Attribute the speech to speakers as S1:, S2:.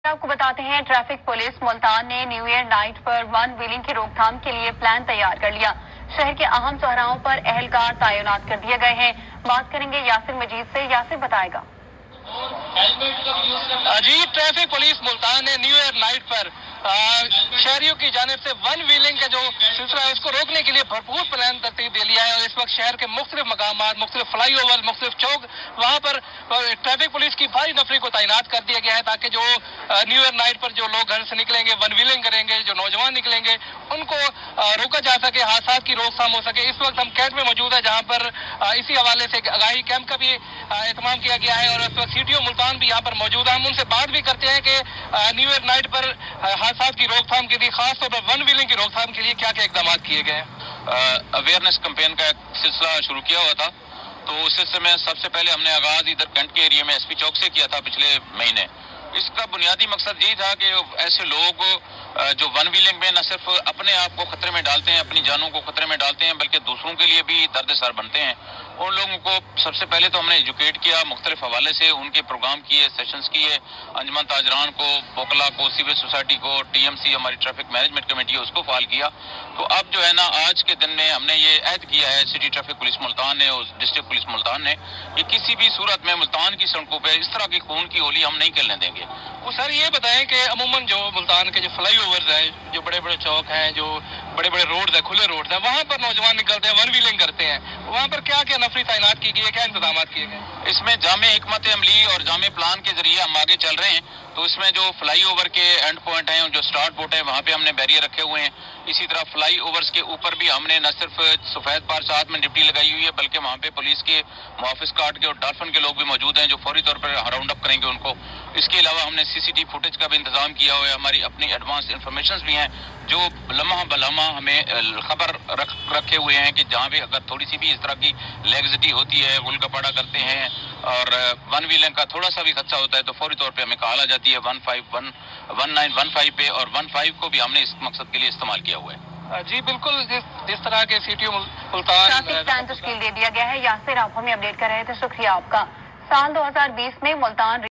S1: आपको बताते हैं, ट्रैफिक पुलिस मुल्तान ने न्यू ईयर नाइट पर वन व्हीलिंग की रोकथाम के लिए प्लान तैयार कर लिया। शहर के अहम चौराहों पर अहलकार तैनात कर दिए गए हैं। बात करेंगे यासिर मजीद से। यासिर बताएगा।
S2: जी, ट्रैफिक पुलिस मुल्तान ने न्यू ईयर नाइट पर शहरियों की जानिब से वन व्हीलिंग का जो सिलसिला है उसको रोकने के लिए भरपूर प्लान तरतीब दे लिया है। और इस वक्त शहर के मुख्तलिफ मकामात, मुख्तलिफ फ्लाई ओवर, मुख्तलिफ चौक, वहाँ पर ट्रैफिक पुलिस की भारी नफरी को तैनात कर दिया गया है ताकि जो न्यू ईयर नाइट पर जो लोग घर से निकलेंगे, वन व्हीलिंग करेंगे, जो नौजवान निकलेंगे, उनको रोका जा सके, हादसात की रोकथाम हो सके। इस वक्त हम कैंट में मौजूद है, जहाँ पर इसी हवाले से आगाही कैंप का भी एहतमाम किया गया है। और इस वक्त CTO मुल्तान भी यहाँ पर मौजूद है। हम उनसे बात भी करते हैं कि न्यू ईयर नाइट पर हादसात की रोकथाम के लिए, खासतौर पर वन व्हीलिंग की रोकथाम के लिए क्या क्या इकदाम किए गए हैं।
S3: अवेयरनेस कैंपेन का एक सिलसिला शुरू किया हुआ था, तो उस सिलसिले में सबसे पहले हमने आगाज इधर कैंट के एरिया में SP चौक से किया था पिछले महीने। इसका बुनियादी मकसद यही था कि ऐसे लोग जो वन व्हीलिंग में न सिर्फ अपने आप को खतरे में डालते हैं, अपनी जानों को खतरे में डालते हैं, बल्कि दूसरों के लिए भी दर्दसर बनते हैं, उन लोगों को सबसे पहले तो हमने एजुकेट किया, मुख्तलिफ हवाले से उनके प्रोग्राम किए, सेशंस किए, अंजमन ताजरान को, बोकला को, सिविल सोसाइटी को, TMC हमारी ट्रैफिक मैनेजमेंट कमेटी है उसको फाल किया। तो अब जो है ना, आज के दिन में हमने ये अहद किया है सिटी ट्रैफिक पुलिस मुल्तान ने और डिस्ट्रिक्ट पुलिस मुल्तान ने कि किसी भी सूरत में मुल्तान की सड़कों पर इस तरह की खून की होली हम नहीं खेलने देंगे।
S2: वो सर ये बताएं कि अमूमन जो मुल्तान के जो फ्लाई ओवर्स हैं, जो बड़े बड़े चौक हैं, जो बड़े बड़े रोड्स हैं, खुले रोड्स हैं, वहाँ पर नौजवान निकलते हैं, वन व्हीलिंग करते हैं, वहाँ पर क्या क्या नफरी तैनात की गई है, क्या इंतजाम किए गए?
S3: इसमें जामे हिकमत अमली और जामे प्लान के जरिए हम आगे चल रहे हैं। तो इसमें जो फ्लाई ओवर के एंड पॉइंट हैं, जो स्टार्ट बोट है, वहाँ पे हमने बैरियर रखे हुए हैं। इसी तरह फ्लाई ओवर्स के ऊपर भी हमने न सिर्फ सफेद पार साथ में ड्यूटी लगाई हुई है, बल्कि वहाँ पे पुलिस के मुहाफिज कार्ड के और डॉल्फिन के लोग भी मौजूद हैं जो फौरी तौर पर राउंड अप करेंगे उनको। इसके अलावा हमने CCTV फुटेज का भी इंतजाम किया हुआ है। हमारी अपनी एडवांस इंफॉर्मेशन भी हैं जो लम्हा बलम्हा हमें खबर रखे हुए हैं कि जहाँ भी अगर थोड़ी सी भी इस तरह की लेग्जिटी होती है, उल्कापड़ा करते हैं और वन व्हीलिंग का थोड़ा सा भी खदशा होता है, तो फौरी तौर पे हमें कॉल आ जाती है 1915 पे, और 15 को भी हमने इस मकसद के लिए इस्तेमाल किया हुआ है।
S2: जी बिल्कुल, जिस तरह के CTO मुल्तान
S1: ट्रैफिक प्लान तश्कील दे दिया गया है। यासिर, आप हमें अपडेट कर रहे थे, शुक्रिया आपका। साल 2020 में मुल्तान